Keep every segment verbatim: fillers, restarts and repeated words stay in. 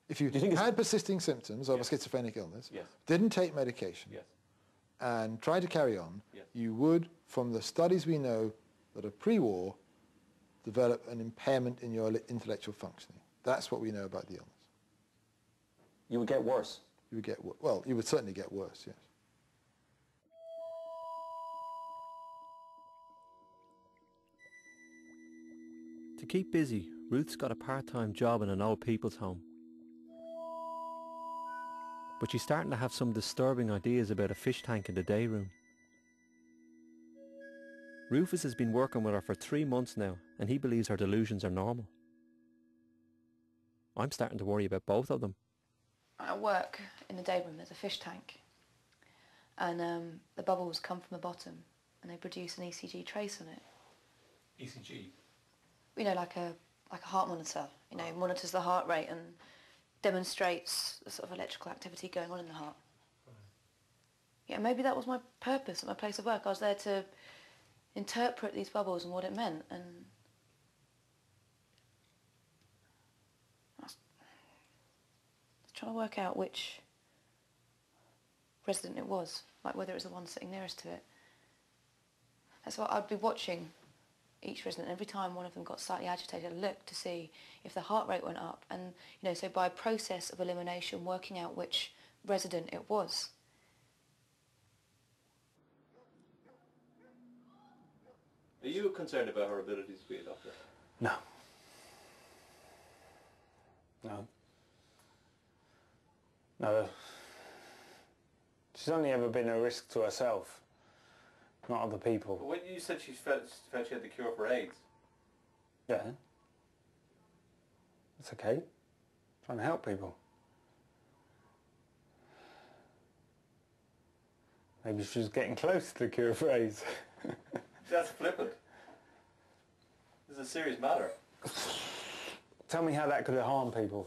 If you, you had persisting symptoms of yes. a schizophrenic illness, yes. didn't take medication, yes. and tried to carry on, yes. you would, from the studies we know that are pre-war, develop an impairment in your intellectual functioning. That's what we know about the illness. You would get worse? You would get, well, you would certainly get worse, yes. To keep busy, Ruth's got a part-time job in an old people's home. But she's starting to have some disturbing ideas about a fish tank in the day room. Rufus has been working with her for three months now, and he believes her delusions are normal. I'm starting to worry about both of them. I work in the day room, there's a fish tank, and um, the bubbles come from the bottom, and they produce an E C G trace on it. E C G? You know, like a like a heart monitor. You know, oh. monitors the heart rate and demonstrates the sort of electrical activity going on in the heart. Right. Yeah, maybe that was my purpose at my place of work. I was there to interpret these bubbles and what it meant, and I was trying to work out which resident it was, like whether it was the one sitting nearest to it. That's why I'd be watching each resident. Every time one of them got slightly agitated, I'd look to see if the heart rate went up, and you know, so by a process of elimination, working out which resident it was. Are you concerned about her ability to be a doctor? No. No. No. She's only ever been a risk to herself, not other people. But when you said she felt, felt she had the cure for AIDS? Yeah. It's okay. Trying to help people. Maybe she was getting close to the cure for AIDS. That's flippant. This is a serious matter. Tell me how that could have harmed people.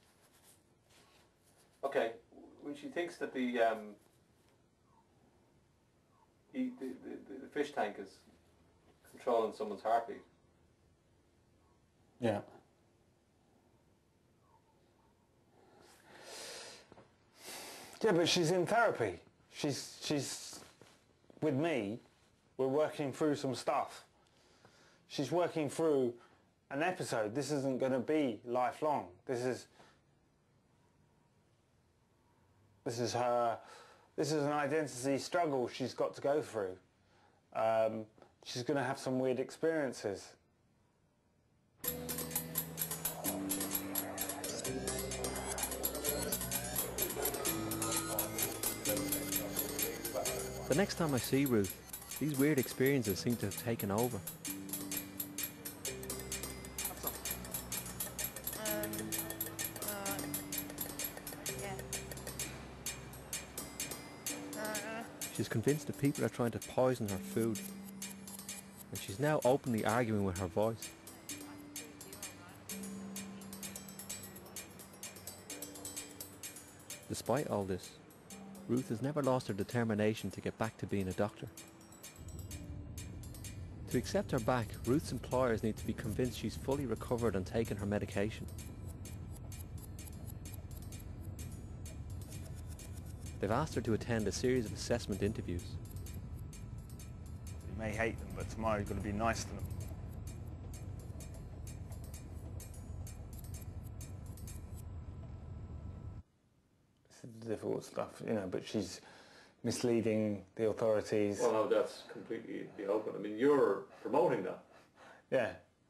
Okay, when she thinks that the um, he, the, the, the fish tank is controlling someone's heartbeat. Yeah. Yeah, but she's in therapy. She's she's with me. We're working through some stuff. She's working through an episode. This isn't going to be lifelong. This is this is her. This is an identity struggle she's got to go through. Um, she's going to have some weird experiences. The next time I see Ruth, these weird experiences seem to have taken over. Um, uh, yeah. Uh, She's convinced that people are trying to poison her food, and she's now openly arguing with her voice. Despite all this, Ruth has never lost her determination to get back to being a doctor. To accept her back, Ruth's employers need to be convinced she's fully recovered and taken her medication. They've asked her to attend a series of assessment interviews. You may hate them, but tomorrow you've got to be nice to them. This is difficult stuff, you know, but she's misleading the authorities. Well, no, that's completely the open. I mean, you're promoting that. Yeah.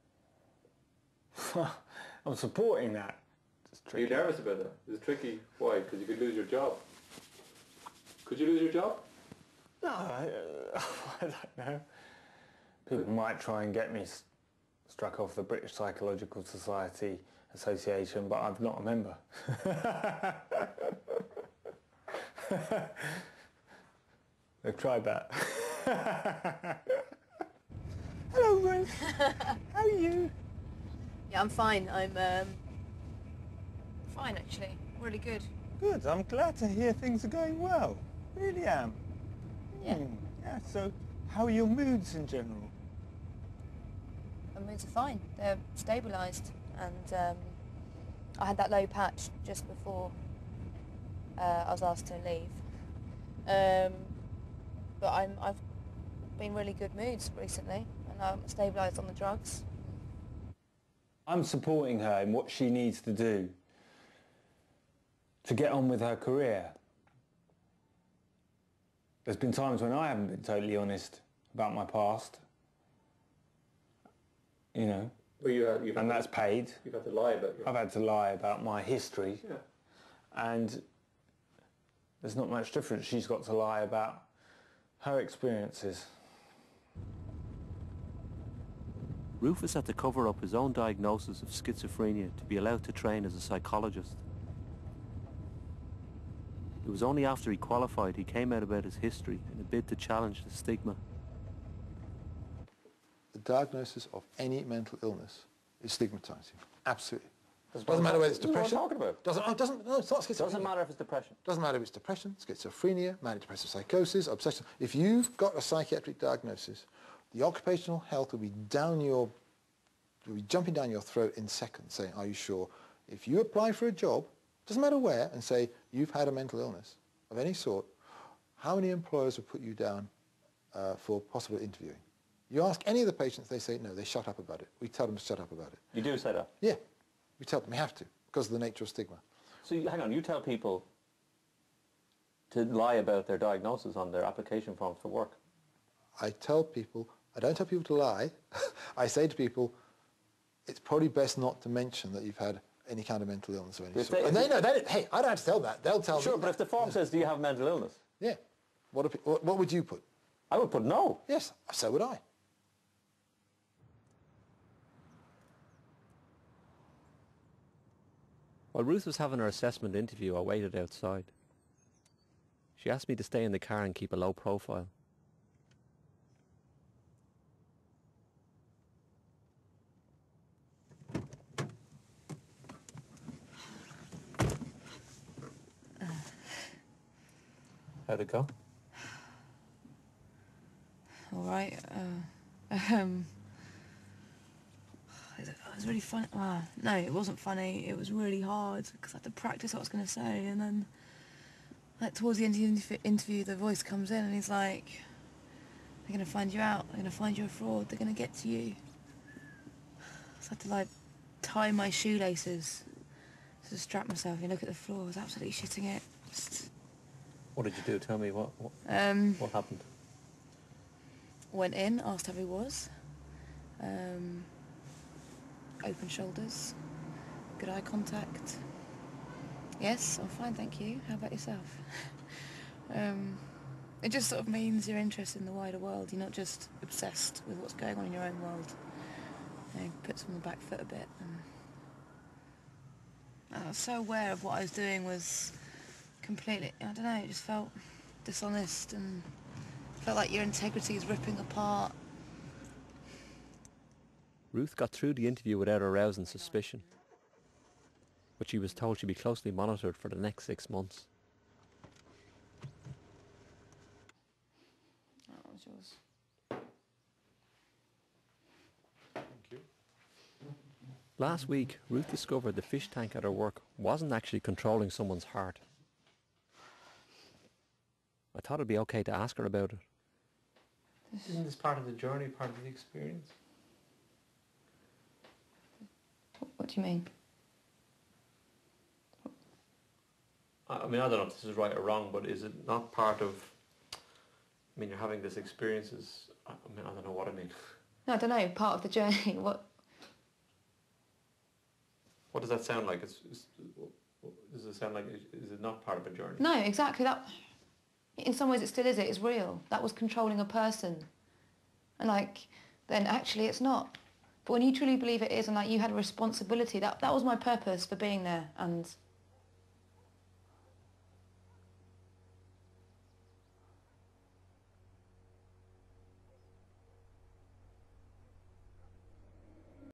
I'm supporting that. Are you nervous about that? It's tricky. Why? Because you could lose your job. Could you lose your job? No, I, uh, I don't know. People might try and get me struck off the British Psychological Society Association, but I'm not a member. They've tried that. Hello, Ruth. How are you? yeah, I'm fine. I'm um, fine, actually. Really good. Good. I'm glad to hear things are going well. Really am. Yeah. Hmm. Yeah. So, how are your moods in general? My moods are fine. They're stabilised, and um, I had that low patch just before uh, I was asked to leave. Um, but I'm, I've been in really good moods recently, and I'm stabilised on the drugs. I'm supporting her in what she needs to do to get on with her career. There's been times when I haven't been totally honest about my past, you know, Well, you had, you've and had that's to, paid. You've had to lie about your... I've had to lie about my history, Yeah. and there's not much difference. She's got to lie about her experiences. Rufus had to cover up his own diagnosis of schizophrenia to be allowed to train as a psychologist. It was only after he qualified he came out about his history in a bid to challenge the stigma. The diagnosis of any mental illness is stigmatizing. Absolutely. That's Doesn't matter whether it's this is what I'm depression. talking about. Doesn't, oh, doesn't, no, it's not schizophrenia. Doesn't matter if it's depression. Doesn't matter if it's depression, schizophrenia, manic depressive psychosis, obsession. If you've got a psychiatric diagnosis, the occupational health will be down your, will be jumping down your throat in seconds, saying, "Are you sure?" If you apply for a job, doesn't matter where, and say you've had a mental illness of any sort, how many employers will put you down uh, for possible interviewing? You ask any of the patients, they say no. They shut up about it. We tell them to shut up about it. You do say that? Yeah, we tell them we have to because of the nature of stigma. So you, hang on, you tell people to lie about their diagnosis on their application forms for work? I tell people, I don't tell people to lie. I say to people, it's probably best not to mention that you've had any kind of mental illness or any If sort. they- And they know, they, hey, I don't have to tell that. They'll tell Sure, me. but if the form says, do you have mental illness? Yeah. What, if, what, what would you put? I would put no. Yes, so would I. While Ruth was having her assessment interview, I waited outside. She asked me to stay in the car and keep a low profile. How'd it go? All right. Uh, um, it was really funny. Well, no, it wasn't funny. It was really hard because I had to practice what I was going to say, and then, like towards the end of the interv- interview, the voice comes in and he's like, "They're going to find you out. They're going to find you a fraud. They're going to get to you." So I had to like tie my shoelaces to distract myself and look at the floor. I was absolutely shitting it. Just, What did you do? Tell me what, what, um, what happened. went in, asked how he was. Um, open shoulders, good eye contact. Yes, I'm fine, thank you. How about yourself? um, it just sort of means you're interested in the wider world. You're not just obsessed with what's going on in your own world. You know, puts on the back foot a bit. And I was so aware of what I was doing was completely, I don't know, it just felt dishonest and felt like your integrity is ripping apart. Ruth got through the interview without arousing suspicion, but she was told she'd be closely monitored for the next six months. That was yours. Thank you. Last week, Ruth discovered the fish tank at her work wasn't actually controlling someone's heart. I thought it'd be okay to ask her about it. Isn't this part of the journey, part of the experience? What do you mean? I mean, I don't know if this is right or wrong, but is it not part of... I mean, you're having this experience is... I mean, I don't know what I mean. No, I don't know, part of the journey. What? What does that sound like? It's, it's, does it sound like... Is it not part of a journey? No, exactly. That. In some ways it still is, it is real. That was controlling a person. And like, then actually it's not. But when you truly believe it is and like you had a responsibility, that, that was my purpose for being there. And